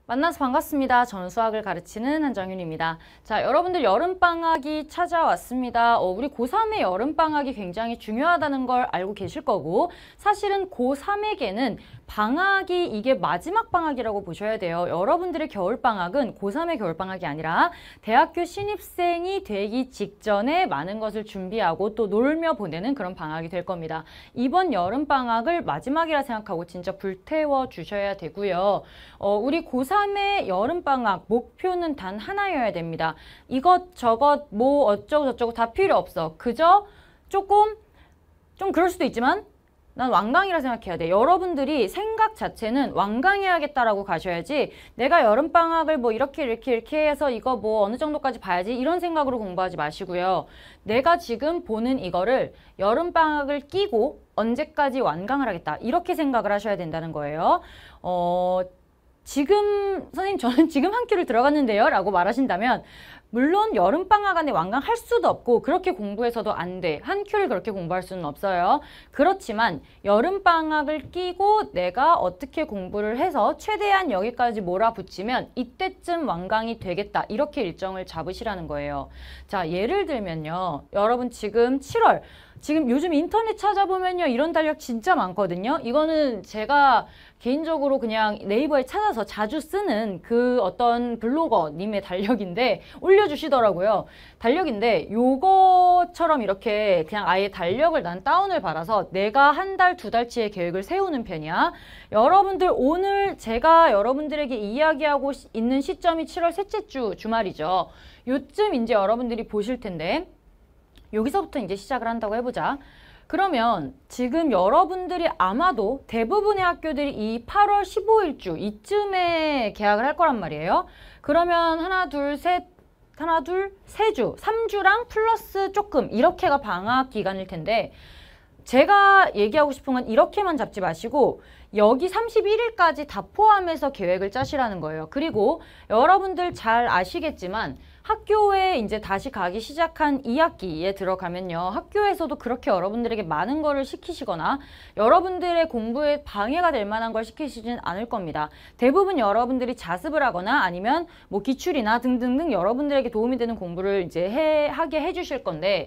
만나서 반갑습니다. 저는 수학을 가르치는 한정윤입니다. 자, 여러분들 여름방학이 찾아왔습니다. 우리 고3의 여름방학이 굉장히 중요하다는 걸 알고 계실 거고, 사실은 고3에게는 방학이 이게 마지막 방학이라고 보셔야 돼요. 여러분들의 겨울방학은 고3의 겨울방학이 아니라 대학교 신입생이 되기 직전에 많은 것을 준비하고 또 놀며 보내는 그런 방학이 될 겁니다. 이번 여름방학을 마지막이라 생각하고 진짜 불태워 주셔야 되고요. 우리 고3의 여름방학 목표는 단 하나여야 됩니다. 이것저것 뭐 어쩌고 저쩌고 다 필요 없어. 그저 좀 그럴 수도 있지만 난 완강이라 생각해야 돼. 여러분들이 생각 자체는 완강해야겠다라고 가셔야지, 내가 여름방학을 뭐 이렇게 해서 이거 뭐 어느 정도까지 봐야지 이런 생각으로 공부하지 마시고요. 내가 지금 보는 이거를 여름방학을 끼고 언제까지 완강을 하겠다, 이렇게 생각을 하셔야 된다는 거예요. 지금 선생님 저는 지금 한 큐를 들어갔는데요 라고 말하신다면, 물론 여름방학 안에 완강할 수도 없고 그렇게 공부해서도 안 돼. 한 큐를 그렇게 공부할 수는 없어요. 그렇지만 여름방학을 끼고 내가 어떻게 공부를 해서 최대한 여기까지 몰아붙이면 이때쯤 완강이 되겠다, 이렇게 일정을 잡으시라는 거예요. 자, 예를 들면요, 여러분 지금 7월, 지금 요즘 인터넷 찾아보면요 이런 달력 진짜 많거든요. 이거는 제가 개인적으로 그냥 네이버에 찾아서 자주 쓰는 그 어떤 블로거님의 달력인데 올려주시더라고요. 달력인데 요거처럼 이렇게 그냥 아예 달력을 난 다운을 받아서 내가 한 달, 두 달치의 계획을 세우는 편이야. 여러분들 오늘 제가 여러분들에게 이야기하고 있는 시점이 7월 셋째 주 주말이죠. 요쯤 이제 여러분들이 보실 텐데, 여기서부터 이제 시작을 한다고 해보자. 그러면 지금 여러분들이 아마도 대부분의 학교들이 이 8월 15일주 이쯤에 개학을 할 거란 말이에요. 그러면 하나, 둘, 세 주, 3주랑 플러스 조금 이렇게가 방학 기간일 텐데, 제가 얘기하고 싶은 건 이렇게만 잡지 마시고 여기 31일까지 다 포함해서 계획을 짜시라는 거예요. 그리고 여러분들 잘 아시겠지만 학교에 이제 다시 가기 시작한 2학기에 들어가면요, 학교에서도 그렇게 여러분들에게 많은 거를 시키시거나 여러분들의 공부에 방해가 될 만한 걸 시키시진 않을 겁니다. 대부분 여러분들이 자습을 하거나 아니면 뭐 기출이나 등등등 여러분들에게 도움이 되는 공부를 이제 하게 해주실 건데,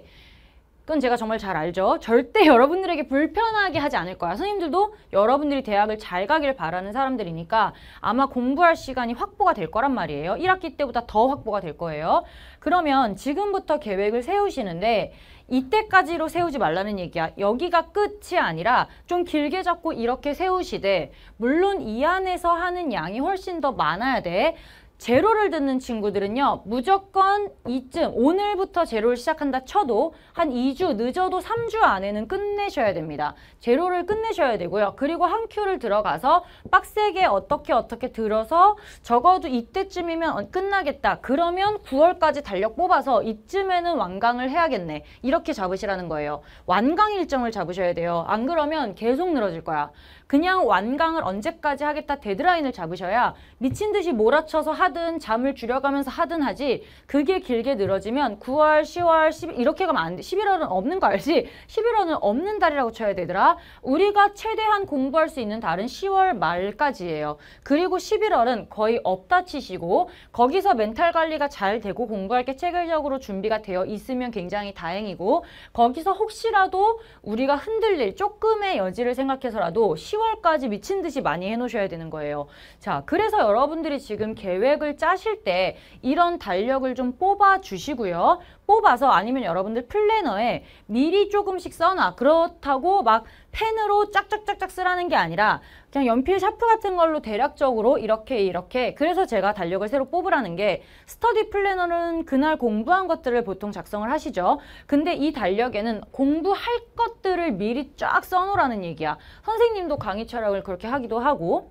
그건 제가 정말 잘 알죠. 절대 여러분들에게 불편하게 하지 않을 거야. 선생님들도 여러분들이 대학을 잘 가길 바라는 사람들이니까 아마 공부할 시간이 확보가 될 거란 말이에요. 1학기 때보다 더 확보가 될 거예요. 그러면 지금부터 계획을 세우시는데 이때까지로 세우지 말라는 얘기야. 여기가 끝이 아니라 좀 길게 잡고 이렇게 세우시되, 물론 이 안에서 하는 양이 훨씬 더 많아야 돼. 제로를 듣는 친구들은요, 무조건 이쯤, 오늘부터 제로를 시작한다 쳐도 한 2주, 늦어도 3주 안에는 끝내셔야 됩니다. 제로를 끝내셔야 되고요. 그리고 한 큐를 들어가서 빡세게 어떻게 들어서 적어도 이때쯤이면 끝나겠다. 그러면 9월까지 달력 뽑아서 이쯤에는 완강을 해야겠네. 이렇게 잡으시라는 거예요. 완강 일정을 잡으셔야 돼요. 안 그러면 계속 늘어질 거야. 그냥 완강을 언제까지 하겠다 데드라인을 잡으셔야 미친 듯이 몰아쳐서 하든 잠을 줄여가면서 하든 하지, 그게 길게 늘어지면 9월, 10월, 11 이렇게 가면 안 돼. 11월은 없는 거 알지? 11월은 없는 달이라고 쳐야 되더라. 우리가 최대한 공부할 수 있는 달은 10월 말까지예요. 그리고 11월은 거의 없다 치시고, 거기서 멘탈 관리가 잘 되고 공부할 게 체계적으로 준비가 되어 있으면 굉장히 다행이고, 거기서 혹시라도 우리가 흔들릴 조금의 여지를 생각해서라도 10월까지 미친 듯이 많이 해놓으셔야 되는 거예요. 자, 그래서 여러분들이 지금 계획을 짜실 때 이런 달력을 좀 뽑아 주시고요. 뽑아서 아니면 여러분들 플래너에 미리 조금씩 써놔. 그렇다고 막 펜으로 짝짝짝짝 쓰라는 게 아니라 그냥 연필 샤프 같은 걸로 대략적으로 이렇게 그래서 제가 달력을 새로 뽑으라는 게, 스터디 플래너는 그날 공부한 것들을 보통 작성을 하시죠. 근데 이 달력에는 공부할 것들을 미리 쫙 써놓으라는 얘기야. 선생님도 강의 촬영을 그렇게 하기도 하고,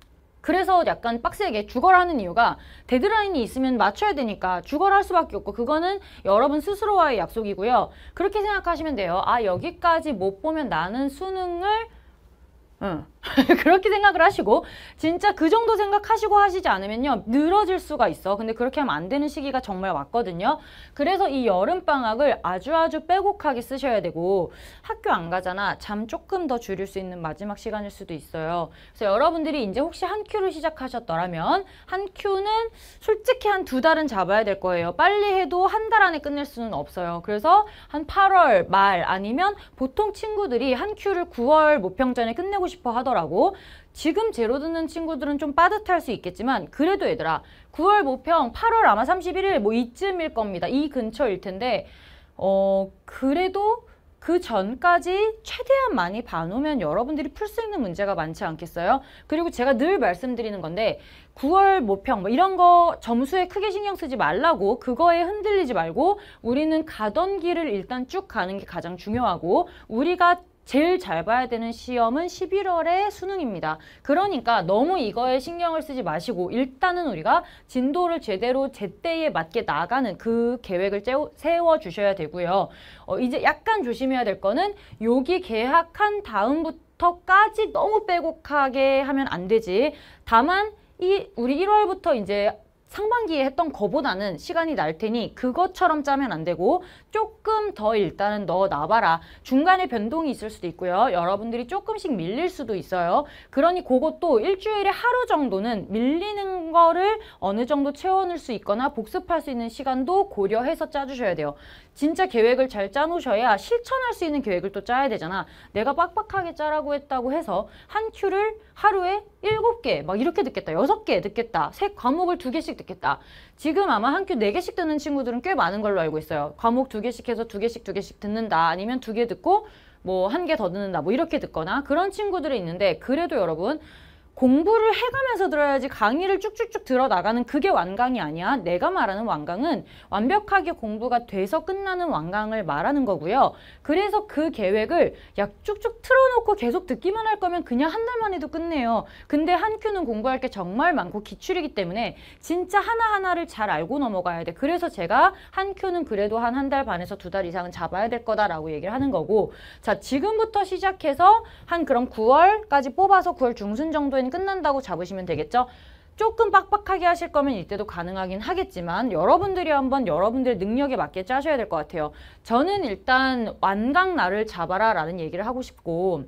그래서 약간 빡세게 죽어라 는 이유가 데드라인이 있으면 맞춰야 되니까 죽어라 할 수밖에 없고, 그거는 여러분 스스로와의 약속이고요. 그렇게 생각하시면 돼요. 아, 여기까지 못 보면 나는 수능을 그렇게 생각을 하시고 진짜 그 정도 생각하시고 하시지 않으면요 늘어질 수가 있어. 근데 그렇게 하면 안 되는 시기가 정말 왔거든요. 그래서 이 여름방학을 아주 빼곡하게 쓰셔야 되고 학교 안 가잖아. 잠 조금 더 줄일 수 있는 마지막 시간일 수도 있어요. 그래서 여러분들이 이제 혹시 한 큐를 시작하셨더라면 한 큐는 솔직히 한 2달은 잡아야 될 거예요. 빨리 해도 한 달 안에 끝낼 수는 없어요. 그래서 한 8월 말 아니면 보통 친구들이 한 큐를 9월 모평 전에 끝내고 싶어 하더라고. 지금 제로 듣는 친구들은 좀 빠듯할 수 있겠지만 그래도 얘들아 9월 모평 8월 아마 31일 뭐 이쯤일 겁니다. 이 근처일 텐데 그래도 그 전까지 최대한 많이 봐놓으면 여러분들이 풀 수 있는 문제가 많지 않겠어요? 그리고 제가 늘 말씀드리는 건데 9월 모평 뭐 이런 거 점수에 크게 신경 쓰지 말라고 그거에 흔들리지 말고 우리는 가던 길을 일단 쭉 가는 게 가장 중요하고 우리가 제일 잘 봐야 되는 시험은 11월에 수능입니다. 그러니까 너무 이거에 신경을 쓰지 마시고 일단은 우리가 진도를 제대로 제때에 맞게 나가는 그 계획을 세워주셔야 되고요. 이제 약간 조심해야 될 거는 여기 개학한 다음부터까지 너무 빼곡하게 하면 안 되지. 다만 우리 1월부터 이제 상반기에 했던 거보다는 시간이 날 테니 그것처럼 짜면 안 되고 조금 더 일단은 넣어놔봐라. 중간에 변동이 있을 수도 있고요. 여러분들이 조금씩 밀릴 수도 있어요. 그러니 그것도 일주일에 하루 정도는 밀리는 거를 어느 정도 채워넣을 수 있거나 복습할 수 있는 시간도 고려해서 짜주셔야 돼요. 진짜 계획을 잘 짜놓으셔야 실천할 수 있는 계획을 또 짜야 되잖아. 내가 빡빡하게 짜라고 했다고 해서 한 큐를 하루에 7개 막 이렇게 듣겠다. 6개 듣겠다. 과목을 2개씩 듣겠다. 지금 아마 한 큐 4개씩 듣는 친구들은 꽤 많은 걸로 알고 있어요. 과목 2개씩 해서 2개씩 듣는다. 아니면 2개 듣고 뭐 1개 더 듣는다. 뭐 이렇게 듣거나 그런 친구들이 있는데 그래도 여러분 공부를 해가면서 들어야지 강의를 쭉쭉쭉 들어나가는 그게 완강이 아니야. 내가 말하는 완강은 완벽하게 공부가 돼서 끝나는 완강을 말하는 거고요. 그래서 그 계획을 약 쭉쭉 틀어놓고 계속 듣기만 할 거면 그냥 한 달만 해도 끝내요. 근데 한 큐는 공부할 게 정말 많고 기출이기 때문에 진짜 하나하나를 잘 알고 넘어가야 돼. 그래서 제가 한 큐는 그래도 한 달 반에서 2달 이상은 잡아야 될 거다라고 얘기를 하는 거고 자 지금부터 시작해서 한 그럼 9월까지 뽑아서 9월 중순 정도에는 끝난다고 잡으시면 되겠죠. 조금 빡빡하게 하실 거면 이때도 가능하긴 하겠지만 여러분들이 한번 여러분들의 능력에 맞게 짜셔야 될 것 같아요. 저는 일단 완강 날을 잡아라 라는 얘기를 하고 싶고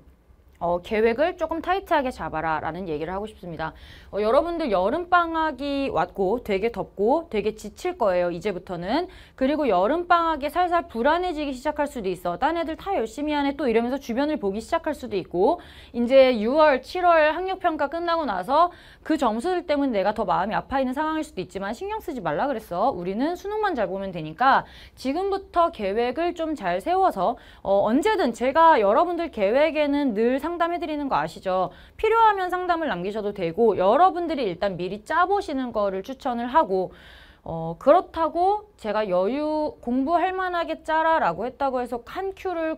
계획을 조금 타이트하게 잡아라 라는 얘기를 하고 싶습니다. 여러분들 여름방학이 왔고 되게 덥고 되게 지칠 거예요. 이제부터는. 그리고 여름방학에 살살 불안해지기 시작할 수도 있어. 딴 애들 다 열심히 하네 또 이러면서 주변을 보기 시작할 수도 있고 이제 6월, 7월 학력평가 끝나고 나서 그 점수들 때문에 내가 더 마음이 아파 있는 상황일 수도 있지만 신경 쓰지 말라 그랬어. 우리는 수능만 잘 보면 되니까 지금부터 계획을 좀 잘 세워서 언제든 제가 여러분들 계획에는 늘 상담해드리는 거 아시죠? 필요하면 상담을 남기셔도 되고 여러분들이 일단 미리 짜보시는 거를 추천을 하고 그렇다고 제가 여유 공부할 만하게 짜라 라고 했다고 해서 한 큐를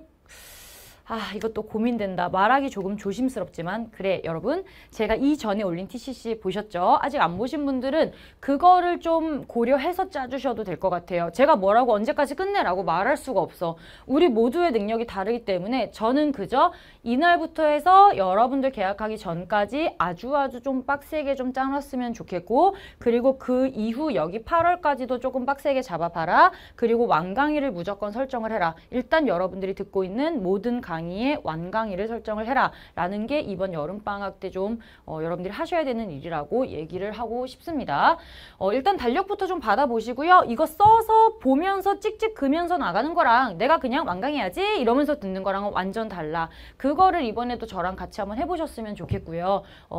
이것도 고민된다. 말하기 조금 조심스럽지만 그래 여러분 제가 이전에 올린 TCC 보셨죠? 아직 안 보신 분들은 그거를 좀 고려해서 짜주셔도 될 것 같아요. 제가 뭐라고 언제까지 끝내라고 말할 수가 없어. 우리 모두의 능력이 다르기 때문에 저는 그저 이날부터 해서 여러분들 계약하기 전까지 아주 좀 빡세게 좀 짜놨으면 좋겠고 그리고 그 이후 여기 8월까지도 조금 빡세게 잡아봐라. 그리고 완강의를 무조건 설정을 해라. 일단 여러분들이 듣고 있는 모든 강의에 완강의를 설정을 해라 라는 게 이번 여름방학 때 좀 여러분들이 하셔야 되는 일이라고 얘기를 하고 싶습니다. 일단 달력부터 좀 받아보시고요. 이거 써서 보면서 찍찍 그면서 나가는 거랑 내가 그냥 완강해야지 이러면서 듣는 거랑은 완전 달라. 그거를 이번에도 저랑 같이 한번 해보셨으면 좋겠고요.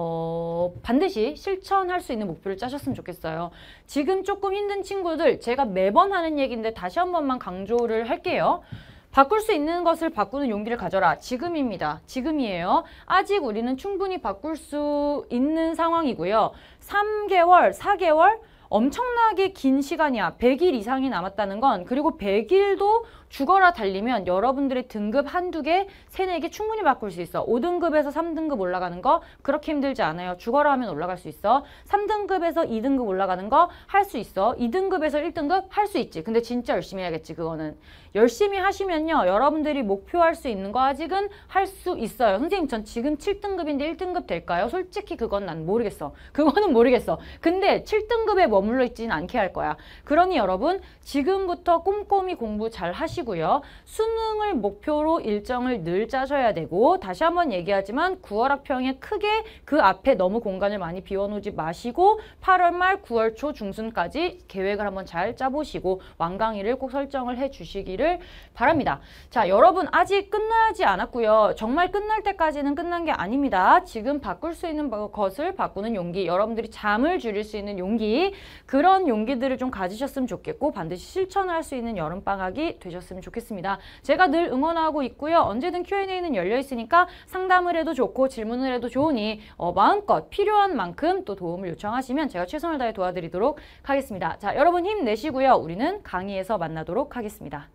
반드시 실천할 수 있는 목표를 짜셨으면 좋겠어요. 지금 조금 힘든 친구들 제가 매번 하는 얘기인데 다시 한 번만 강조를 할게요. 바꿀 수 있는 것을 바꾸는 용기를 가져라. 지금입니다. 지금이에요. 아직 우리는 충분히 바꿀 수 있는 상황이고요. 3개월, 4개월? 엄청나게 긴 시간이야. 100일 이상이 남았다는 건 그리고 100일도 죽어라 달리면 여러분들의 등급 한두 개, 세네 개 충분히 바꿀 수 있어. 5등급에서 3등급 올라가는 거 그렇게 힘들지 않아요. 죽어라 하면 올라갈 수 있어. 3등급에서 2등급 올라가는 거 할 수 있어. 2등급에서 1등급 할 수 있지. 근데 진짜 열심히 해야겠지, 그거는. 열심히 하시면요, 여러분들이 목표할 수 있는 거 아직은 할 수 있어요. 선생님, 전 지금 7등급인데 1등급 될까요? 솔직히 그건 난 모르겠어. 그거는 모르겠어. 근데 7등급에 머물러 있지는 않게 할 거야. 그러니 여러분, 지금부터 꼼꼼히 공부 잘 하시고요. 수능을 목표로 일정을 늘 짜셔야 되고, 다시 한번 얘기하지만 9월 학평에 크게 그 앞에 너무 공간을 많이 비워놓지 마시고 8월 말 9월 초 중순까지 계획을 한번 잘 짜보시고 완강의를 꼭 설정을 해주시기를 바랍니다. 자, 여러분 아직 끝나지 않았고요. 정말 끝날 때까지는 끝난 게 아닙니다. 지금 바꿀 수 있는 것을 바꾸는 용기, 여러분들이 잠을 줄일 수 있는 용기, 그런 용기들을 좀 가지셨으면 좋겠고 반드시 실천할 수 있는 여름방학이 되셨으면 좋겠습니다. 제가 늘 응원하고 있고요. 언제든 Q&A는 열려 있으니까 상담을 해도 좋고 질문을 해도 좋으니 마음껏 필요한 만큼 또 도움을 요청하시면 제가 최선을 다해 도와드리도록 하겠습니다. 자, 여러분 힘내시고요. 우리는 강의에서 만나도록 하겠습니다.